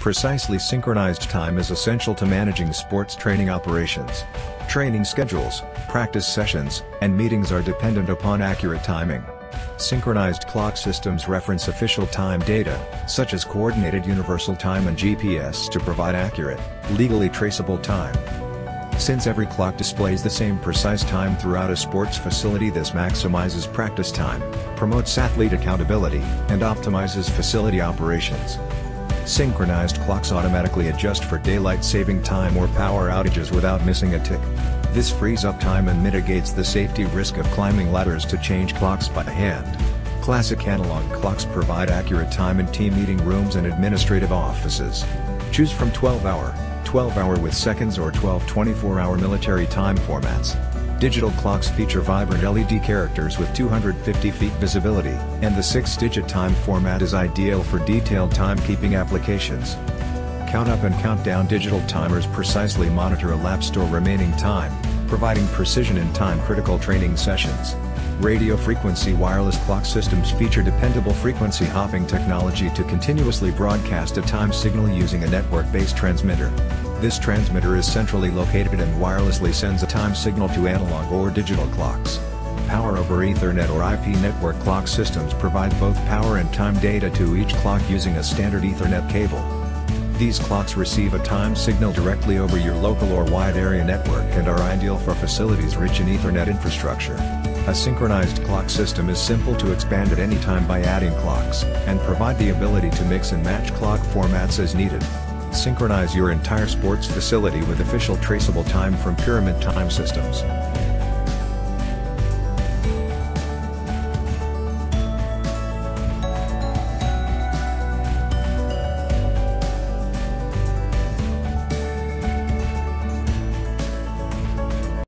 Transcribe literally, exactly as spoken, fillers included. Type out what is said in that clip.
Precisely synchronized time is essential to managing sports training operations. Training schedules, practice sessions, and meetings are dependent upon accurate timing. Synchronized clock systems reference official time data, such as Coordinated Universal Time and G P S, to provide accurate, legally traceable time. Since every clock displays the same precise time throughout a sports facility, this maximizes practice time, promotes athlete accountability, and optimizes facility operations. Synchronized clocks automatically adjust for daylight saving time or power outages without missing a tick. This frees up time and mitigates the safety risk of climbing ladders to change clocks by hand. Classic analog clocks provide accurate time in team meeting rooms and administrative offices. Choose from twelve hour, twelve hour with seconds or twelve twenty-four hour military time formats. Digital clocks feature vibrant L E D characters with two hundred fifty feet visibility, and the six digit time format is ideal for detailed timekeeping applications. Count up and count down digital timers precisely monitor elapsed or remaining time, providing precision in time-critical training sessions. Radio frequency wireless clock systems feature dependable frequency hopping technology to continuously broadcast a time signal using a network-based transmitter. This transmitter is centrally located and wirelessly sends a time signal to analog or digital clocks. Power over Ethernet or I P network clock systems provide both power and time data to each clock using a standard Ethernet cable. These clocks receive a time signal directly over your local or wide area network and are ideal for facilities rich in Ethernet infrastructure. A synchronized clock system is simple to expand at any time by adding clocks, and provide the ability to mix and match clock formats as needed. Synchronize your entire sports facility with official traceable time from Pyramid Time Systems.